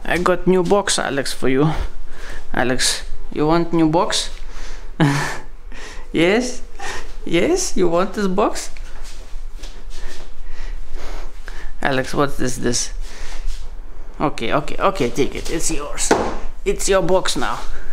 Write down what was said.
I got new box, Alex, for you. Alex, you want new box? Yes? Yes? You want this box? Alex, what's this? Okay, take it. It's yours. It's your box now.